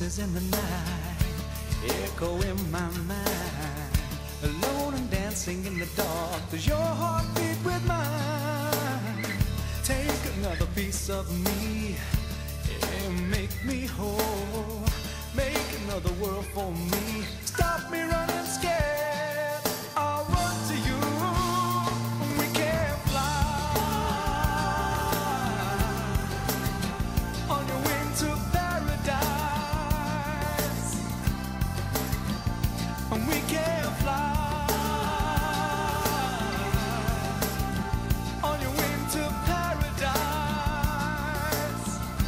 voices in the night echo in my mind, alone and dancing in the dark. Does your heart beat with mine? Take another piece of me and make me whole. Make another world for me. Stop me running scared. I'll run to you. We can fly on your way to paradise. And we can fly on your way to paradise.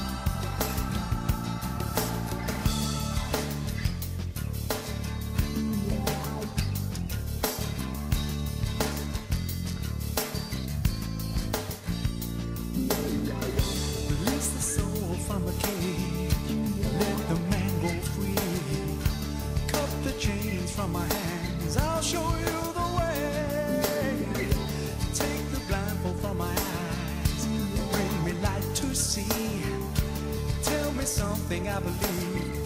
Release the soul from the cage, let the man go free. Cut the chains from my hands, I'll show you the way. Take the blindfold from my eyes, bring me light to see. Tell me something I believe.